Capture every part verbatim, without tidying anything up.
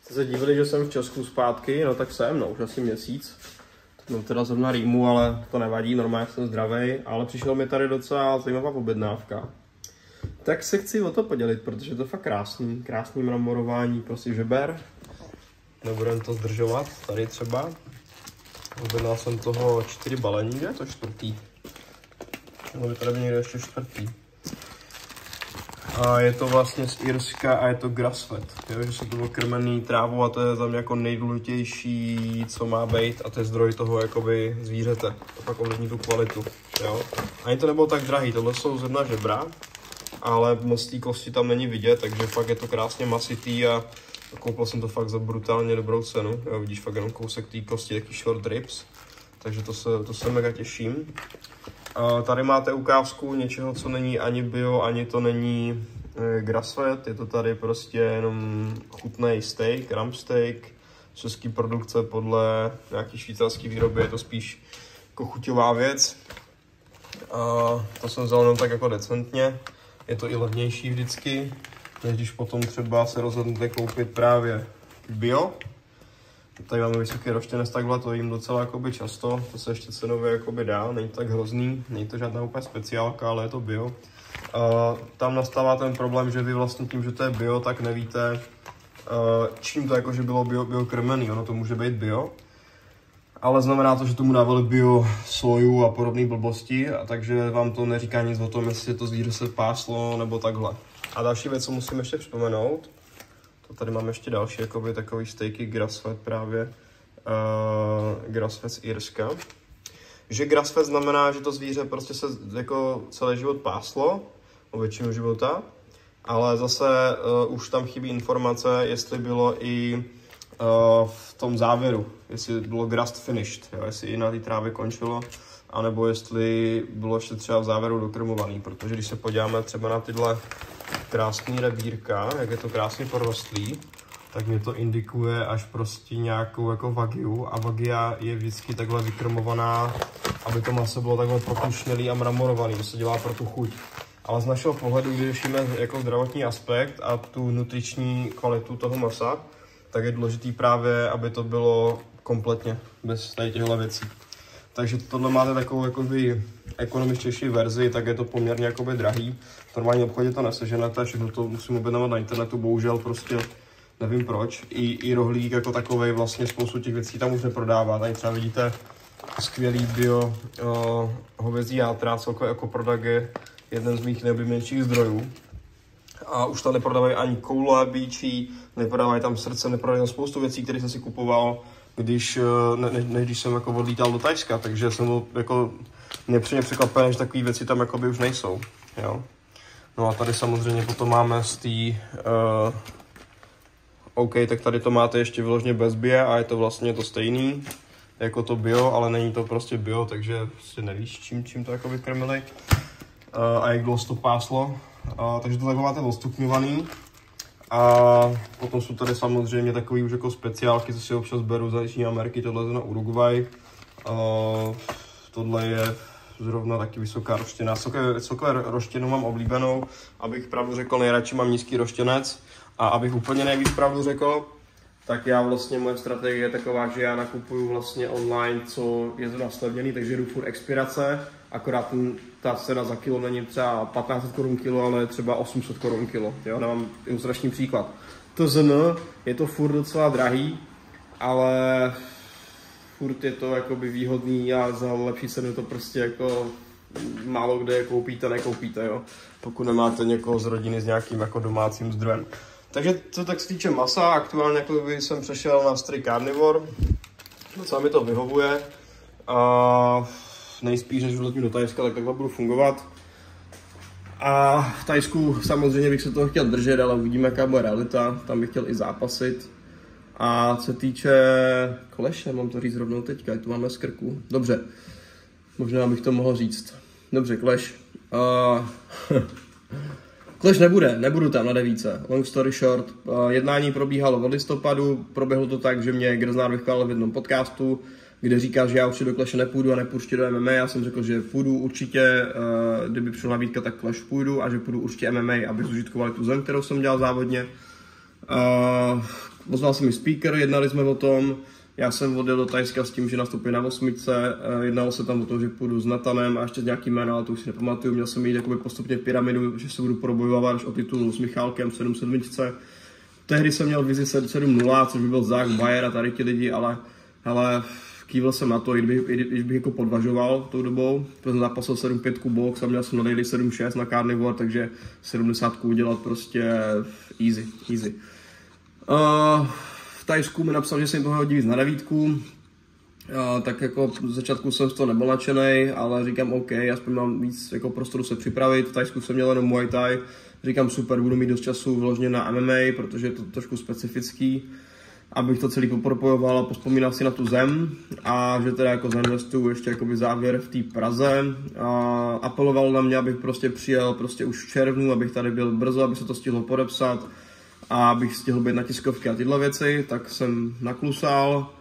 Jste se divili, že jsem v Česku zpátky, no tak jsem, no už asi měsíc. No teda jsem na rýmu, ale to nevadí, normálně jsem zdravej, ale přišel mi tady docela zajímavá objednávka. Tak se chci o to podělit, protože je to fakt krásný, krásný mramorování prostě žeber. Nebudem to zdržovat, tady třeba. Objednal jsem toho čtyři balení, kde je to čtvrtý? Nebo tady někde ještě čtvrtý. A je to vlastně z Irska a je to grass-fed, že jsou to krmený trávou a to je za mě jako nejdůležitější, co má být a to je zdroj toho jakoby zvířete. To pak ovlivní tu kvalitu, jo. Ani to nebylo tak drahý, tohle jsou z jedna žebra, ale moc té kosti tam není vidět, takže fakt je to krásně masitý a koupil jsem to fakt za brutálně dobrou cenu, jo, vidíš fakt jenom kousek té kosti, taky short ribs, takže to se, to se mega těším. Uh, tady máte ukázku něčeho, co není ani bio, ani to není e, grass-fed, je to tady prostě jenom chutný steak, ram steak, český produkce podle nějaký švýcarský výroby, je to spíš jako chuťová věc. Uh, to jsem vzal jenom tak jako decentně, je to i levnější vždycky, než když potom třeba se rozhodnete koupit právě bio. Tady máme vysoký roštěnec, takhle to jím docela jakoby často, to se ještě cenově jakoby dá, není to tak hrozný, není to žádná úplně speciálka, ale je to bio. Uh, tam nastává ten problém, že vy vlastně tím, že to je bio, tak nevíte, uh, čím to jakože bylo bio, bio krmený, ono to může být bio, ale znamená to, že tomu dávali bio soju a podobné blbosti, a takže vám to neříká nic o tom, jestli to zvíře se páslo nebo takhle. A další věc, co musím ještě vzpomenout, tady máme ještě další jakoby, takový steaky grass-fed právě, uh, grass-fed z Irska. Že grass-fed znamená, že to zvíře prostě se jako celý život páslo, o většinu života, ale zase uh, už tam chybí informace, jestli bylo i uh, v tom závěru, jestli bylo grass finished, jo, jestli i na té trávě končilo, anebo jestli bylo ještě třeba v závěru dokrmovaný, protože když se podíváme třeba na tyhle krásný rebírka, jak je to krásně porostlý, tak mě to indikuje až prostě nějakou jako wagyu a wagya je vždycky takhle vykrmovaná, aby to maso bylo takhle propušnělý a mramorovaný, to se dělá pro tu chuť. Ale z našeho pohledu, když řešíme jako zdravotní aspekt a tu nutriční kvalitu toho masa, tak je důležitý právě, aby to bylo kompletně bez tady těchto věcí. Takže tohle máte takovou jakoby ekonomičtější verzi, tak je to poměrně jakoby drahý. V normálním obchodě to neseženete, všechno to musím objednávat na internetu, bohužel prostě nevím proč. I, i rohlík jako takovej vlastně spoustu těch věcí tam už neprodává. Tady třeba vidíte skvělý bio uh, hovězí játra, celkově jako produkt je jeden z mých nejoblíbenějších zdrojů. A už tam neprodávají ani koule bíčí, neprodávají tam srdce, neprodávají tam spoustu věcí, které jsem si kupoval, když, ne, ne, než když jsem jako odlítal do Thajska, takže jsem byl jako nepříjemně překvapený, že takové věci tam jakoby už nejsou. Jo? No a tady samozřejmě potom máme z té uh, OK, tak tady to máte ještě vyloženě bez bio a je to vlastně to stejný jako to bio, ale není to prostě bio, takže prostě nevíš, čím, čím to jako vykrmili uh, a jak dlouho to páslo. Uh, takže to takhle máte odstupňovaný. A potom jsou tady samozřejmě takový už jako speciálky, co si občas beru z Jižní Ameriky, tohle je na Uruguay. Uh, tohle je zrovna taky vysoká roštěna. Celkové roštěnu mám oblíbenou, abych pravdu řekl, nejradši mám nízký roštěnec. A abych úplně nejvíc pravdu řekl, tak já vlastně moje strategie je taková, že já nakupuju vlastně online, co je zrovna slevněný, takže jdu furt expirace, akorát ten, ta cena za kilo není třeba patnáct set korun kilo, ale třeba osm set korun kilo, jo, dávám ilustrační příklad. To Z N je to furt docela drahý, ale furt je to jakoby výhodný a za lepší cenu to prostě jako málo kde koupíte, nekoupíte, jo, pokud nemáte někoho z rodiny s nějakým jako domácím zdrojem. Takže co tak se týče masa, aktuálně jako jsem přešel na strict carnivore, docela mi to vyhovuje a nejspíš, než vletím do Thajska, tak takhle budu fungovat. A v Thajsku samozřejmě bych se toho chtěl držet, ale uvidíme, jaká bude realita, tam bych chtěl i zápasit. A co se týče kleše, mám to říct rovnou teďka, tu máme z krku. Dobře, možná bych to mohl říct. Dobře, kleš. Uh, Kleš nebude, nebudu tam na devíce. Long story short, jednání probíhalo od listopadu, proběhlo to tak, že mě Grznár vychválil v jednom podcastu, kde říká, že já určitě do Kleše nepůjdu a nepůjdu určitě do M M A. Já jsem řekl, že půjdu určitě, kdyby přišla nabídka, tak Kleš půjdu a že půjdu určitě M M A, abych zužitkoval tu zem, kterou jsem dělal závodně. ozval se mi speaker, jednali jsme o tom, já jsem odjel do Thajska s tím, že nastoupím na osmičce, jednalo se tam o tom, že půjdu s Natanem a ještě nějaký jména, ale to už si nepamatuju, měl jsem jít jakoby postupně pyramidu, že se budu probojovat až o titul s Michálkem v sedm sedmičce. Tehdy jsem měl vizi sedm nula, což by byl Zach, Bayer a tady ti lidi, ale, ale kývil jsem na to, i kdybych, i když bych jako podvažoval tou dobou, protože jsem zápasil sedm pět box a měl jsem na daily sedm šest na Carnivore, takže sedmdesát udělat prostě easy, easy. Uh, v Thajsku mi napsal, že se jim toho hodí víc na devítku, uh, tak jako v začátku jsem z toho nebyl nadšenej, ale říkám OK, aspoň mám víc jako prostoru se připravit, v Thajsku jsem měl jenom Muay Thai, říkám super, budu mít dost času vložně na M M A, protože je to trošku specifický, abych to celý popropojoval a pospomínal si na tu zem a že teda jako zainvestuju ještě jakoby závěr v té Praze a apeloval na mě, abych prostě přijel prostě už v červnu, abych tady byl brzo, aby se to stihlo podepsat a abych stihl být na tiskovky a tyhle věci, tak jsem naklusal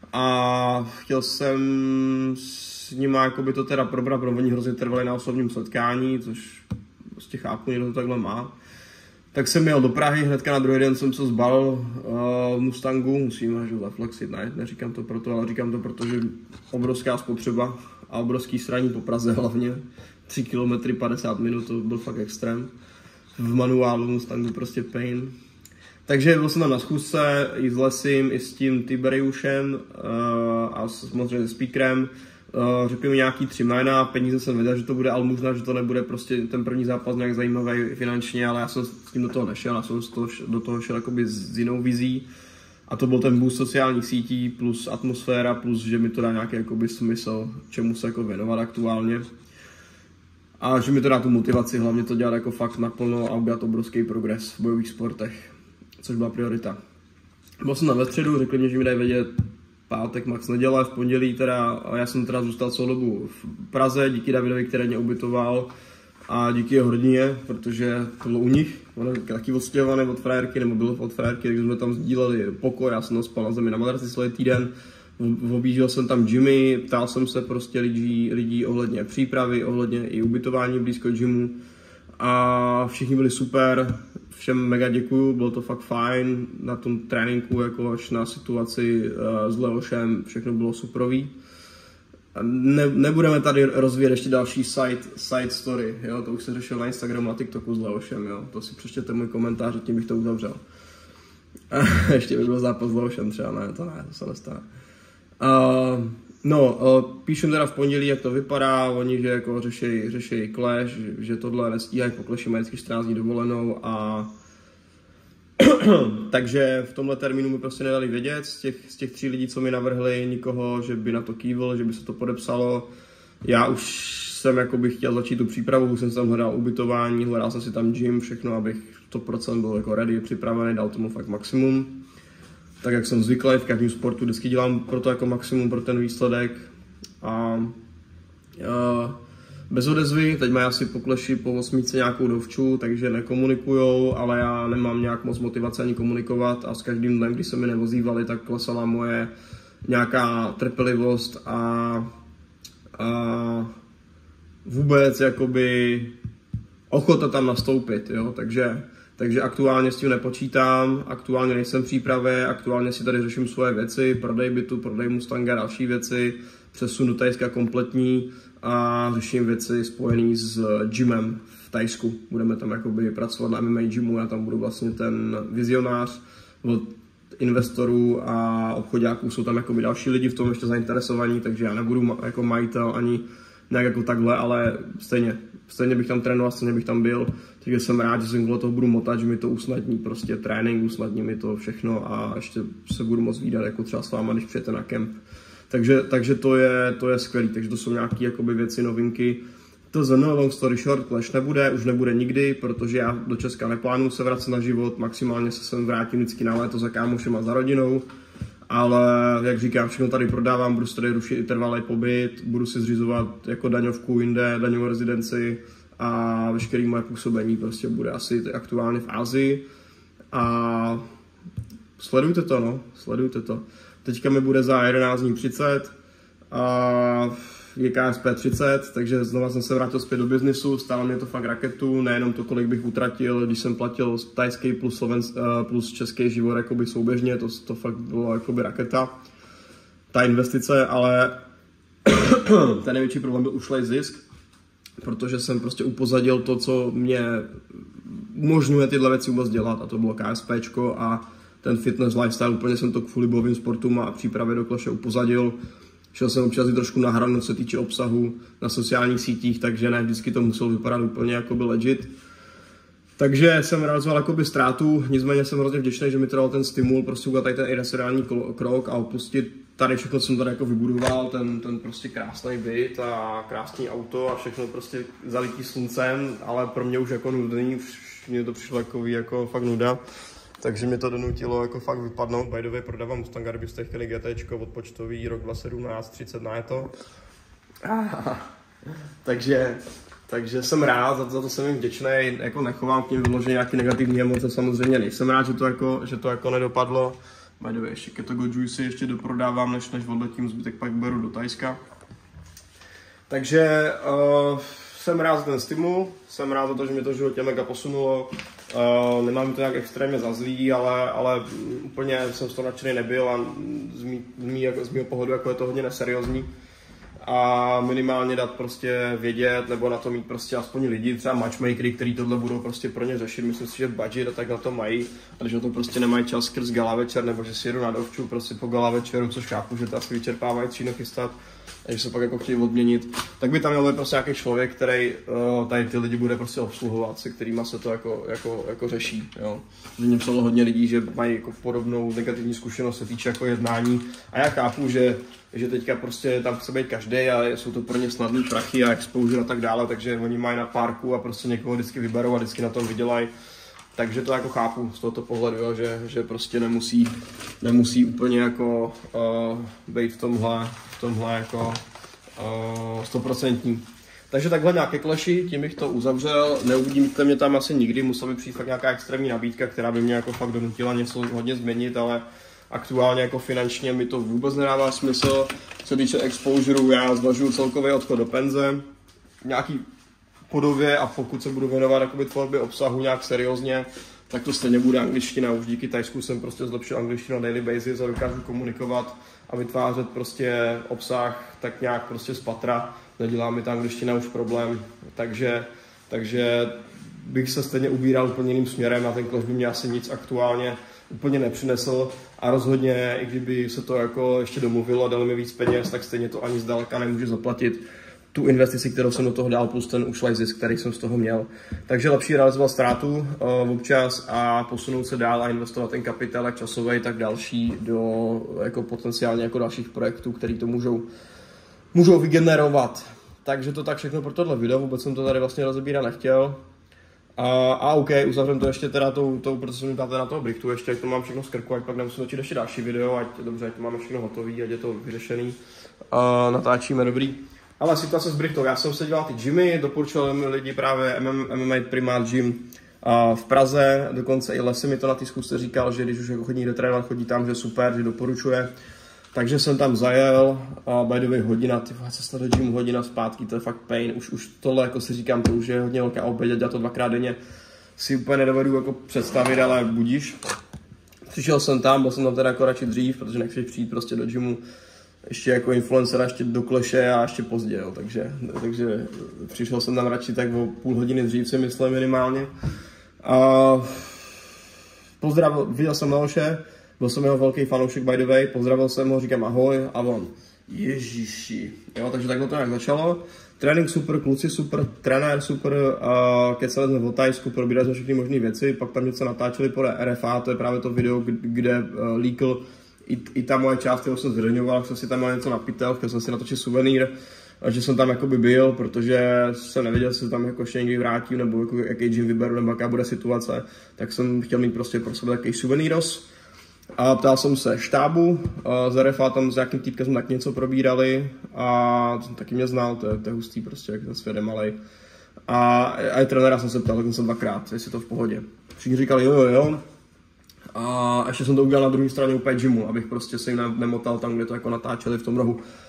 a chtěl jsem s nima jakoby to teda probrat, protože oni hrozně trvali na osobním setkání, což prostě chápu, někdo to takhle má. Tak jsem jel do Prahy, hnedka na druhý den jsem se zbalil uh, Mustangu, musím že zaflexit, ne, neříkám to proto, ale říkám to proto, že obrovská spotřeba a obrovský sraní po Praze hlavně, tři kilometry padesát minut, to byl fakt extrém. V manuálu Mustangu prostě pain. Takže byl jsem tam na schůzce i s Lesim, i s tím Tiberiušem uh, a samozřejmě se speakerem. Uh, řekli mi nějaký tři jména, peníze jsem věděl, že to bude Almužna, že to nebude prostě ten první zápas nějak zajímavý finančně, ale já jsem s tím do toho nešel, já jsem toho, do toho šel jakoby s jinou vizí a to byl ten boost sociálních sítí plus atmosféra, plus že mi to dá nějaký jakoby smysl, čemu se jako věnovat aktuálně a že mi to dá tu motivaci, hlavně to dělat jako fakt naplno a udělat obrovský progres v bojových sportech, což byla priorita. Byl jsem tam ve středu, řekli mi, že mi dají vědět pátek, max neděle, v pondělí teda, a já jsem teda zůstal celou dobu v Praze, díky Davidovi, který mě ubytoval a díky jeho rodině, protože to bylo u nich, on je taky odstěhovaný od frajerky, nebo byl od frajerky, takže jsme tam sdíleli pokoj, já jsem spal na zemi na madraci celý týden, objížděl jsem tam gymy, ptal jsem se prostě lidí, lidí ohledně přípravy, ohledně i ubytování blízko gymu a všichni byli super, všem mega děkuju, bylo to fakt fajn, na tom tréninku, jako až na situaci uh, s Leošem, všechno bylo superový. Ne, nebudeme tady rozvíjet ještě další side, side story, jo? To už se řešil na Instagramu a TikToku s Leošem, jo? To si přečtěte můj komentář, tím bych to uzavřel. Ještě by byl zápas s Leošem třeba, ne, to ne, to se nestane. Uh, no, uh, píšem teda v pondělí, jak to vypadá, oni že jako řešejí, řešejí clash, že, že tohle nestíhají, po clashi mají vždycky čtrnáct dní dovolenou a takže v tomhle termínu mi prostě nedali vědět z těch, z těch tří lidí, co mi navrhli, nikoho, že by na to kývil, že by se to podepsalo. Já už jsem jakoby chtěl začít tu přípravu, už jsem tam hledal ubytování, hledal jsem si tam gym, všechno, abych sto procent byl jako ready, připravený, dal tomu fakt maximum. Tak jak jsem zvyklý, v každém sportu vždycky dělám pro to jako maximum pro ten výsledek a uh, bez odezvy, teď mají asi po kleši po osmičce nějakou dovču, takže nekomunikujou, ale já nemám nějak moc motivace ani komunikovat a s každým dnem, když se mi nevozívali, tak klesala moje nějaká trpělivost a, a vůbec jakoby ochota tam nastoupit, jo, takže Takže aktuálně s tím nepočítám, aktuálně nejsem v přípravě, aktuálně si tady řeším svoje věci, prodej bytu, prodej Mustanga, další věci, přesun do Thajska kompletní a řeším věci spojené s gymem v Thajsku. Budeme tam jakoby pracovat na M M A gymu, já tam budu vlastně ten vizionář od investorů a obchodáků, jsou tam jakoby další lidi v tom ještě zainteresovaní, takže já nebudu jako majitel ani nějak jako takhle, ale stejně, stejně bych tam trénoval, stejně bych tam byl, takže jsem rád, že jsem kvůli toho budu motat, že mi to usnadní prostě trénink, usnadní mi to všechno a ještě se budu moc vídat jako třeba s váma, když přijete na kemp. Takže, takže to je, to je skvělý, takže to jsou nějaké jakoby věci, novinky. To z long story short, clash nebude, už nebude nikdy, protože já do Česka neplánuju se vracet na život, maximálně se sem vrátím vždycky na léto za kámošem a za rodinou. Ale jak říkám, všechno tady prodávám, budu tady rušit i trvalý pobyt, budu si zřizovat jako daňovku jinde, daňovou rezidenci a veškeré moje působení prostě bude asi aktuálně v Asii. A sledujte to, no, sledujte to. Teďka mi bude za jedenáct dní třicet a je K S P třicet, takže znova jsem se vrátil zpět do biznisu, stálo mě to fakt raketu, nejenom to, kolik bych utratil, když jsem platil tajský plus, Slovensk, plus český život jakoby souběžně, to, to fakt bylo jakoby raketa, ta investice, ale ten největší problém byl ušlej zisk, protože jsem prostě upozadil to, co mě umožňuje tyhle věci vůbec dělat, a to bylo KSPčko a ten fitness lifestyle, úplně jsem to kvůli bojovým sportům a přípravě do Clash upozadil. Šel jsem občas i trošku na hranu, co se týče obsahu na sociálních sítích, takže ne vždycky to muselo vypadat úplně jakoby legit. Takže jsem realizoval jakoby ztrátu, nicméně jsem hrozně vděčný, že mi to dal ten stimul, prostě udělat tady ten iracionální krok a opustit tady všechno, co jsem tady jako vybudoval, ten, ten prostě krásný byt a krásný auto a všechno prostě zalitý sluncem, ale pro mě už jako nudný, mně to přišlo jako, jako fakt nuda. Takže mě to donutilo jako fakt vypadnout. By the way, prodávám Mustanga, kdybyste chtěli GTčko odpočtový, rok dva tisíce sedmnáct, třicet na je to. Ah, takže, takže jsem rád, za, za to jsem jim vděčný, jako nechovám k ním vyloženě nějaký negativní emoce, samozřejmě nejsem rád, že to jako, že to jako nedopadlo. By the way, ještě Ketogo Juicy ještě doprodávám, než, než odletím, zbytek pak beru do Tajska. Takže uh, jsem rád za ten stimul, jsem rád za to, že mě to v životě mega posunulo. Uh, nemám to nějak extrémně za zlý, ale, ale úplně jsem z toho nadšený nebyl a z, mý, z, mý, jako, z mýho pohledu jako je to hodně neseriózní. A minimálně dát prostě vědět, nebo na to mít prostě aspoň lidi, třeba matchmakery, kteří tohle budou prostě pro ně řešit. Myslím si, že budget a tak na to mají, a když o to prostě nemají čas skrz gala večer, nebo že si jedu na dovču prostě po gala večeru, což chápu, že to asi vyčerpávají tříno chystat, a že se pak jako chtějí odměnit, tak by tam měl být prostě nějaký člověk, který uh, tady ty lidi bude prostě obsluhovat, se kterýma se to jako, jako, jako řeší. Jo. Mě psalo hodně lidí, že mají jako podobnou negativní zkušenost se týče jako jednání, a já chápu, že že teďka prostě tam chce být každý a jsou to pro ně snadný prachy a exposure a tak dále, takže oni mají na párku a prostě někoho vždycky vyberou a vždycky na tom vydělají. Takže to jako chápu z tohoto pohledu, jo, že, že prostě nemusí, nemusí úplně jako uh, být v tomhle, v tomhle jako stoprocentní. Uh, takže takhle nějaké kleši, tím bych to uzavřel, neuvidíte mě tam asi nikdy, musela by přijít fakt nějaká extrémní nabídka, která by mě jako fakt donutila něco hodně změnit, ale aktuálně jako finančně mi to vůbec nedává smysl. Co se týče exposureu, já zvažuji celkový odchod do penze, nějaký podobě, a pokud se budu věnovat jakoby tvorbě obsahu nějak seriózně, tak to stejně bude angličtina. Už díky Tajsku jsem prostě zlepšil angličtinu na daily basis a dokážu komunikovat a vytvářet prostě obsah tak nějak prostě z patra. Nedělá mi ta angličtina už problém, takže, takže bych se stejně ubíral úplně jiným směrem a ten Clash by mě asi nic aktuálně úplně nepřinesl, a rozhodně, i kdyby se to jako ještě domluvilo a dali mi víc peněz, tak stejně to ani zdaleka nemůže zaplatit tu investici, kterou jsem do toho dal, plus ten ušlej zisk, který jsem z toho měl. Takže lepší realizovat ztrátu uh, občas a posunout se dál a investovat ten kapitál, jak časový, tak další do jako potenciálně jako dalších projektů, které to můžou, můžou vygenerovat. Takže to tak všechno pro tohle video, vůbec jsem to tady vlastně rozebírat nechtěl. A, a OK, uzavřem to ještě teda tou, tou protože jsem mi ptáte na toho Brichtu, ještě ať to mám všechno z krku, ať pak nemusím točit ještě další video, ať dobře, ať to máme všechno hotový, ať je to vyřešený. A natáčíme, dobrý. Ale situace s Brichtou, já jsem se dělal ty gymy, doporučoval mi lidi právě M M A Primát Gym v Praze, dokonce i Lesy mi to na té zkusce říkal, že když už jako chodí do trénovat, chodí tam, že super, že doporučuje. Takže jsem tam zajel, a by the way hodina, ty vole, cesta do gymu, hodina zpátky, to je fakt pain, už, už tohle, jako si říkám, to už je hodně velká oběť, dělat to dvakrát denně, si úplně nedovedu jako představit, ale budíš. Přišel jsem tam, byl jsem tam teda jako radši dřív, protože nechci přijít prostě do gymu ještě jako influencer, ještě do Clashe a ještě pozdě, jo, takže, takže přišel jsem tam radši tak o půl hodiny dřív, si myslím minimálně. A pozdravil, viděl jsem Leoše, byl jsem jeho velký fanoušek, by the way, pozdravil jsem ho, říkám ahoj a on, ježiši, jo, takže takhle to nějak začalo. Trénink super, kluci super, trenér super, uh, kecali jsme o Tajsku, probírali jsme všechny možné věci, pak tam něco natáčeli podle R F A, to je právě to video, kde uh, líkl i, i ta moje část, kterou jsem zveřejňoval, jsem si tam měl něco na pytel, chtěl jsem si natočit suvenýr, že jsem tam jakoby byl, protože jsem nevěděl, jestli tam jako ještě někdy vrátím, nebo jako, jaký gym vyberu, nebo jaká bude situace, tak jsem chtěl mít prostě pro sebe takový suvenýros. A ptal jsem se štábu, z R F A tam s nějakým týpkem jsme tak něco probírali a taky mě znal, to je, to je hustý prostě, jak ten svět je malej. A, a i trenéra jsem se ptal, tak jsem dvakrát, jestli to v pohodě. Všichni říkali jo, jo, jo. A ještě jsem to udělal na druhé straně úplně gymu, abych prostě se jim nemotal tam, kde to jako natáčeli v tom rohu.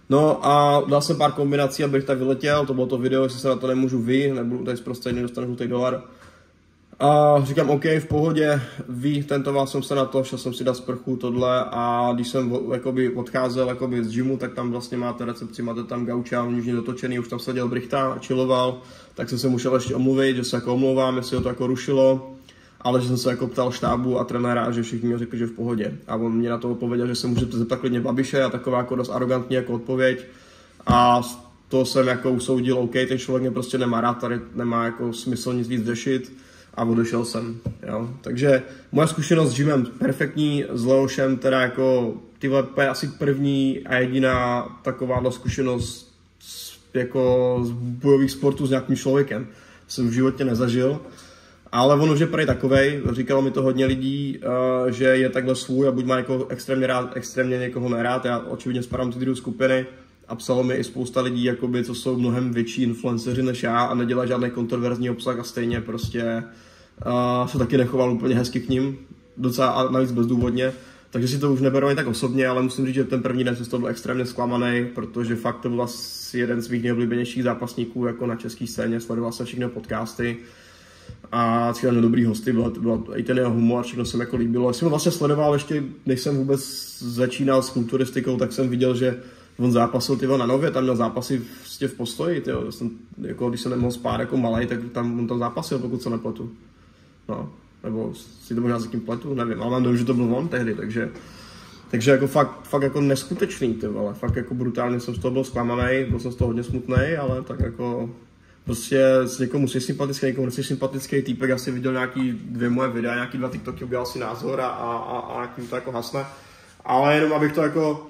No a dal jsem pár kombinací, abych tak vyletěl, to bylo to video, jestli se na to nemůžu vy, nebudu tady zprostě nedostanu žlutý dolar. A říkám, OK, v pohodě, ví, tentoval jsem se na to, šel jsem si dát sprchu, tohle a když jsem jakoby odcházel jakoby z gymu, tak tam vlastně máte recepci, máte tam gauča, nížně dotočený, už tam seděl Brichta, chilloval, tak jsem se musel ještě omluvit, že se jako omlouvám, jestli ho to jako rušilo, ale že jsem se jako ptal štábu a trenéra a že všichni mi řekli, že v pohodě. A on mě na to odpověděl, že se můžete zeptat klidně Babiše a taková jako dost arrogantní jako odpověď. A to jsem jako usoudil, OK, ten člověk mě prostě nemá rád, tady nemá jako smysl nic víc řešit. A odešel jsem, jo. Takže moje zkušenost s gymem perfektní, s Leošem teda jako tyhle asi první a jediná taková zkušenost z, jako z bojových sportů s nějakým člověkem. Jsem v životě nezažil, ale on už je prý takovej, říkalo mi to hodně lidí, uh, že je takhle svůj a buď má jako extrémně rád, extrémně někoho nerád, já očividně spadám ty druhé skupiny. A psalo mi i spousta lidí, jakoby, co jsou mnohem větší influenceři než já a nedělají žádný kontroverzní obsah a stejně prostě uh, se taky nechoval úplně hezky k ním, docela a navíc bezdůvodně. Takže si to už neberu ani tak osobně, ale musím říct, že ten první den jsem z toho byl extrémně zklamaný, protože fakt to byl asi jeden z mých nejoblíbenějších zápasníků jako na české scéně, sledoval jsem všechny podcasty a cílem dobrý hosty, byl, byl i ten jeho humor, všechno se mi jako líbilo. Já jsem ho vlastně sledoval ještě, než jsem vůbec začínal s kulturistikou, tak jsem viděl, že on zápasil tyvo na Nově, tam měl zápasy vlastně v postoji, tyjo. Jsem, jako, když jsem nemohl spát jako malej, tak tam on tam zápasil, pokud se nepletu. No, nebo si to možná s jakým pletu, nevím, ale mám dojem, že to byl on tehdy, takže, takže jako fakt, fakt jako neskutečný, ty vole, fakt jako brutálně jsem z toho byl zklamaný, byl jsem z toho hodně smutný, ale tak jako prostě s někomu jsi sympatický, někomu nejsi sympatický týpek, asi viděl nějaký dvě moje videa, nějaký dva TikToky, udělal si názor a, a, a, a tím to jako hasne, ale jenom abych to jako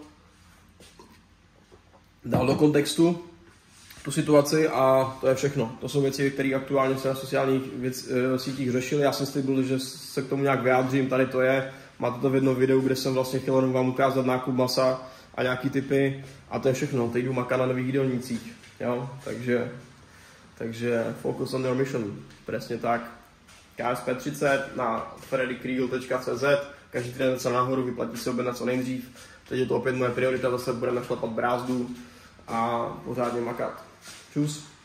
dal do kontextu tu situaci a to je všechno. To jsou věci, které aktuálně se na sociálních věc, e, sítích řešily. Já jsem slíbil, že se k tomu nějak vyjádřím. Tady to je. Máte to v jednom videu, kde jsem vlastně chtěl jenom vám ukázat nákup masa a nějaký typy. A to je všechno. Teď jdu makat na nových jídelnících. Jo? Takže, takže focus on your mission. Přesně tak. K S P třicet na freddy kriegel tečka cé zet. Každý týden se nahoru, vyplatí se objednat co nejdřív. Teď je to opět moje priorita, zase budeme šlapat brázdu a pořádně makat. Čus.